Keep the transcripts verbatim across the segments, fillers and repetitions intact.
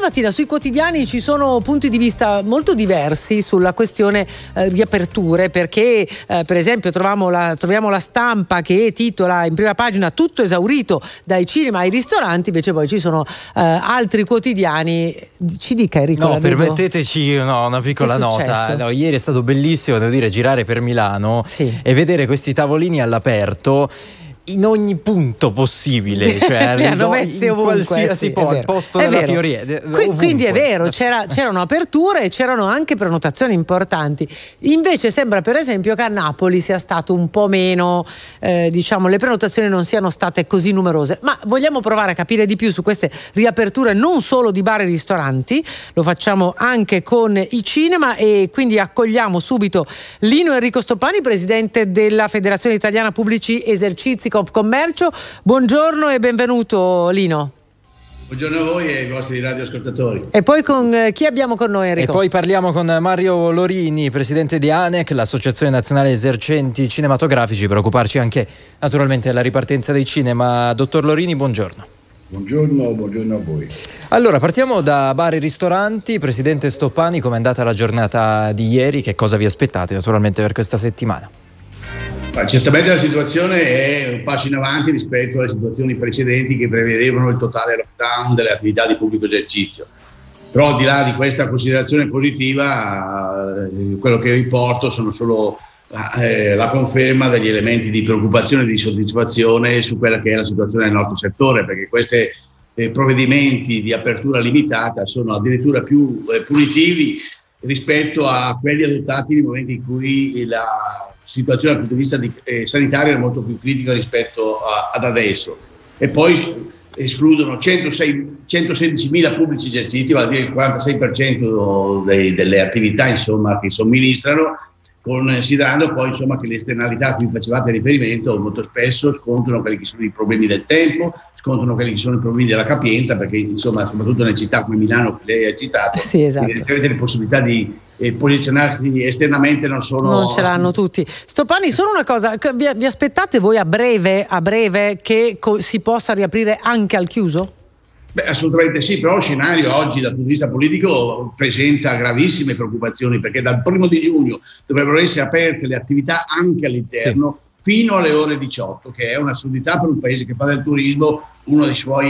stamattina sui quotidiani ci sono punti di vista molto diversi sulla questione eh, riaperture, perché eh, per esempio troviamo la, troviamo la Stampa che titola in prima pagina tutto esaurito dai cinema ai ristoranti, invece poi ci sono eh, altri quotidiani. Ci dica Enrico. No, permetteteci no, una piccola nota. No, ieri è stato bellissimo, devo dire, girare per Milano sì. e vedere questi tavolini all'aperto in ogni punto possibile, cioè li hanno messi ovunque, qualsiasi sì, po', al posto della fioriera. Qui, quindi è vero, c'era, c'erano aperture e c'erano anche prenotazioni importanti. Invece sembra per esempio che a Napoli sia stato un po' meno, eh, diciamo, le prenotazioni non siano state così numerose. Ma vogliamo provare a capire di più su queste riaperture non solo di bar e ristoranti, lo facciamo anche con i cinema, e quindi accogliamo subito Lino Enrico Stoppani, presidente della Federazione Italiana Pubblici Esercizi Commercio. Buongiorno e benvenuto Lino. Buongiorno a voi e ai vostri radioascoltatori. E poi con eh, chi abbiamo con noi, Enrico? E poi parliamo con Mario Lorini, presidente di ANEC, l'Associazione Nazionale Esercenti Cinematografici, per occuparci anche naturalmente della ripartenza dei cinema. Dottor Lorini, buongiorno. Buongiorno, buongiorno a voi. Allora, partiamo da bar e ristoranti. Presidente Stoppani, com'è andata la giornata di ieri? Che cosa vi aspettate naturalmente per questa settimana? Ma certamente la situazione è un passo in avanti rispetto alle situazioni precedenti che prevedevano il totale lockdown delle attività di pubblico esercizio. Però al di là di questa considerazione positiva, eh, quello che riporto sono solo eh, la conferma degli elementi di preoccupazione e di soddisfazione su quella che è la situazione del nostro settore, perché questi eh, provvedimenti di apertura limitata sono addirittura più eh, punitivi rispetto a quelli adottati nei momenti in cui la situazione dal punto di vista di, eh, sanitario è molto più critica rispetto a, ad adesso. E poi escludono centosei, centosedici pubblici esercizi, vale a dire il quarantasei per cento dei, delle attività insomma, che somministrano, considerando poi insomma, che le esternalità a cui facevate riferimento molto spesso scontrano quelli che sono i problemi del tempo, scontrano quelli che sono i problemi della capienza, perché insomma soprattutto nelle città come Milano che lei ha citato, sì, esatto. le possibilità di eh, posizionarsi esternamente non sono... Non ce l'hanno tutti. Stoppani, solo una cosa, vi, vi aspettate voi a breve, a breve che co- si possa riaprire anche al chiuso? Beh, assolutamente sì, però lo scenario oggi dal punto di vista politico presenta gravissime preoccupazioni, perché dal primo di giugno dovrebbero essere aperte le attività anche all'interno sì. fino alle ore diciotto, che è un'assurdità per un paese che fa del turismo uno dei suoi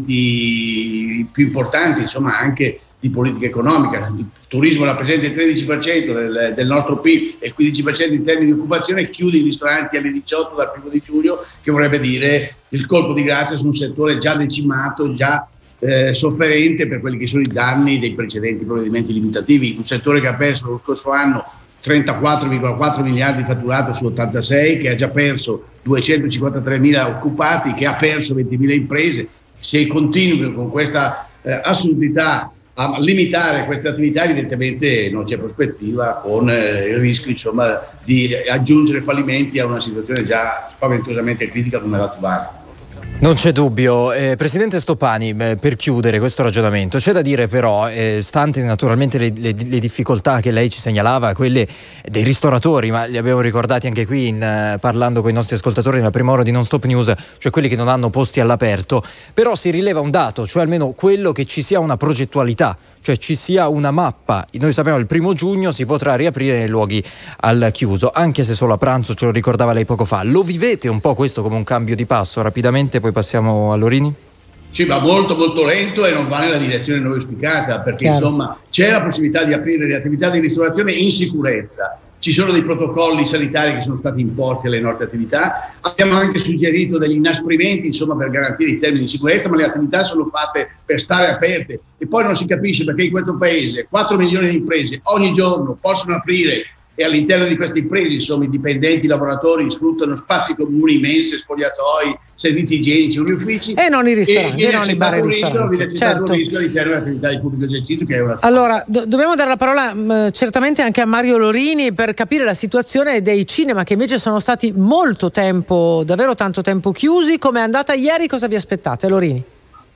elementi più importanti, insomma anche di politica economica. Il turismo rappresenta il tredici per cento del, del nostro P I B e il quindici per cento in termini di occupazione, chiude i ristoranti alle diciotto dal primo di giugno, che vorrebbe dire il colpo di grazia su un settore già decimato, già eh, sofferente per quelli che sono i danni dei precedenti provvedimenti limitativi. Un settore che ha perso lo scorso anno trentaquattro virgola quattro miliardi di fatturato su ottantasei, che ha già perso duecentocinquantatremila occupati, che ha perso ventimila imprese. Se continui con questa eh, assurdità a limitare queste attività, evidentemente non c'è prospettiva, con eh, il rischio insomma, di aggiungere fallimenti a una situazione già spaventosamente critica come l'attuale. Non c'è dubbio. Eh, Presidente Stoppani, eh, per chiudere questo ragionamento, c'è da dire però, eh, stante naturalmente le, le, le difficoltà che lei ci segnalava, quelle dei ristoratori, ma li abbiamo ricordati anche qui in, eh, parlando con i nostri ascoltatori nella prima ora di Non Stop News, cioè quelli che non hanno posti all'aperto, però si rileva un dato, cioè almeno quello che ci sia una progettualità, cioè ci sia una mappa. Noi sappiamo che il primo giugno si potrà riaprire nei luoghi al chiuso, anche se solo a pranzo, ce lo ricordava lei poco fa. Lo vivete un po' questo come un cambio di passo? Rapidamente poi passiamo a Lorini. Sì, ma molto molto lento e non va nella direzione noi auspicata, perché Chiaro. insomma c'è la possibilità di aprire le attività di ristorazione in sicurezza. Ci sono dei protocolli sanitari che sono stati imposti alle nostre attività, abbiamo anche suggerito degli inasprimenti insomma, per garantire i termini di sicurezza, ma le attività sono fatte per stare aperte e poi non si capisce perché in questo paese quattro milioni di imprese ogni giorno possono aprire e all'interno di queste imprese insomma, i dipendenti, i lavoratori sfruttano spazi comuni, mense, spogliatoi, servizi igienici, uffici. E non i ristoranti, e, e non i bar e ristoranti. Certo. All'interno dell'attività di pubblico esercizio, che è una... Allora, do- dobbiamo dare la parola mh, certamente anche a Mario Lorini per capire la situazione dei cinema che invece sono stati molto tempo, davvero tanto tempo chiusi. Come è andata ieri? Cosa vi aspettate, Lorini?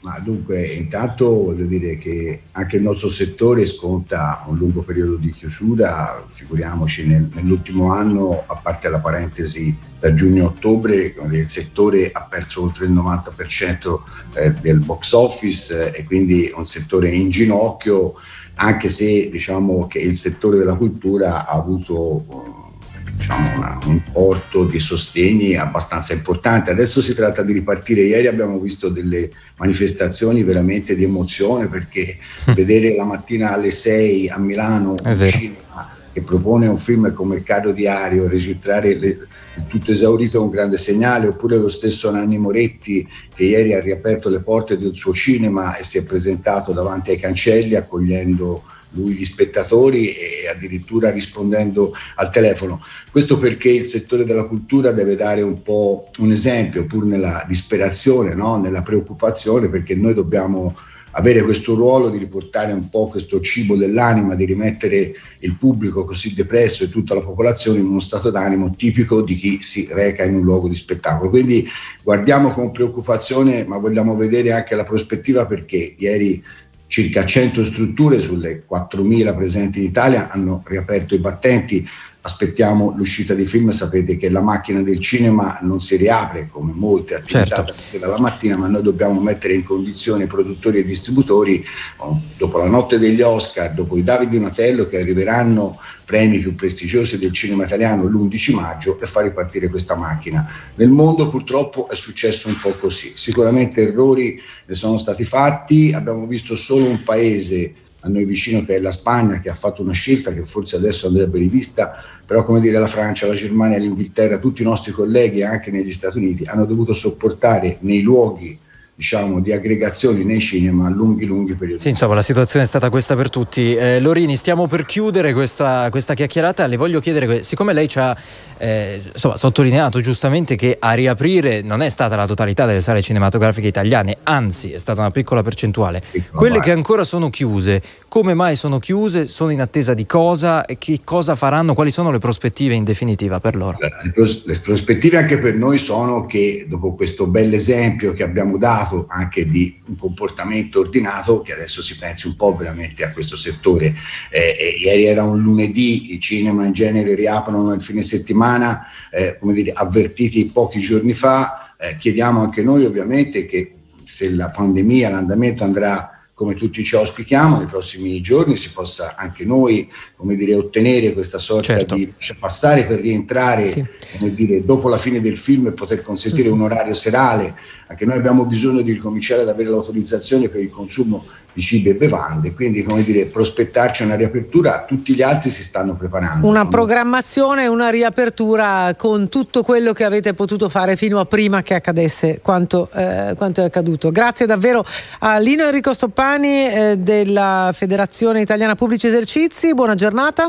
Ma dunque, intanto voglio dire che anche il nostro settore sconta un lungo periodo di chiusura, figuriamoci nel, nell'ultimo anno, a parte la parentesi da giugno a ottobre, il settore ha perso oltre il novanta per cento eh, del box office eh, e quindi un settore in ginocchio, anche se diciamo che il settore della cultura ha avuto diciamo, una, un importo di sostegni abbastanza importante. Adesso si tratta di ripartire. Ieri abbiamo visto delle manifestazioni veramente di emozione, perché vedere la mattina alle sei a Milano un cinema che propone un film come Caro Diario, registrare le, il tutto esaurito è un grande segnale, oppure lo stesso Nanni Moretti che ieri ha riaperto le porte del suo cinema e si è presentato davanti ai cancelli accogliendo lui gli spettatori e addirittura rispondendo al telefono. Questo perché il settore della cultura deve dare un po' un esempio, pur nella disperazione, no? Nella preoccupazione, perché noi dobbiamo avere questo ruolo di riportare un po' questo cibo dell'anima, di rimettere il pubblico così depresso e tutta la popolazione in uno stato d'animo tipico di chi si reca in un luogo di spettacolo. Quindi guardiamo con preoccupazione, ma vogliamo vedere anche la prospettiva, perché ieri circa cento strutture sulle quattromila presenti in Italia hanno riaperto i battenti. Aspettiamo l'uscita di film. Sapete che la macchina del cinema non si riapre come molte attività certo. dalla mattina, ma noi dobbiamo mettere in condizione i produttori e i distributori, dopo la notte degli Oscar, dopo i David Donatello che arriveranno, premi più prestigiosi del cinema italiano l'undici maggio, e far ripartire questa macchina. Nel mondo purtroppo è successo un po' così, sicuramente errori ne sono stati fatti, abbiamo visto solo un paese a noi vicino che è la Spagna, che ha fatto una scelta che forse adesso andrebbe rivista, però come dire la Francia, la Germania, l'Inghilterra, tutti i nostri colleghi anche negli Stati Uniti hanno dovuto sopportare nei luoghi diciamo di aggregazioni nei cinema lunghi lunghi periodi. Sì, insomma la situazione è stata questa per tutti. eh, Lorini, stiamo per chiudere questa, questa chiacchierata. Le voglio chiedere, siccome lei ci ha eh, insomma, sottolineato giustamente che a riaprire non è stata la totalità delle sale cinematografiche italiane, anzi è stata una piccola percentuale, piccola quelle parte. Che ancora sono chiuse, come mai sono chiuse? Sono in attesa di cosa? E che cosa faranno? Quali sono le prospettive in definitiva per loro? Le, pros- le prospettive anche per noi sono che dopo questo bell'esempio che abbiamo dato anche di un comportamento ordinato, che adesso si pensi un po' veramente a questo settore. Eh, eh, ieri era un lunedì, i cinema in genere riaprono il fine settimana, eh, come dire, avvertiti pochi giorni fa. Eh, chiediamo anche noi ovviamente che se la pandemia, l'andamento andrà come tutti ci auspichiamo, nei prossimi giorni si possa anche noi, come dire, ottenere questa sorta certo. di passare per rientrare, sì. come dire, dopo la fine del film e poter consentire sì. un orario serale. Anche noi abbiamo bisogno di ricominciare ad avere l'autorizzazione per il consumo di cibi e bevande, quindi come dire, prospettarci una riapertura. Tutti gli altri si stanno preparando. Una programmazione, una riapertura con tutto quello che avete potuto fare fino a prima che accadesse quanto, eh, quanto è accaduto. Grazie davvero a Lino Enrico Stoppani eh, della Federazione Italiana Pubblici Esercizi, buona giornata.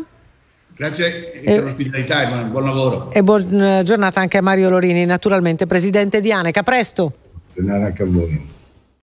Grazie per l'ospitalità e buon, buon lavoro. E buona giornata anche a Mario Lorini, naturalmente presidente di ANECA. A presto. Buona giornata anche a voi.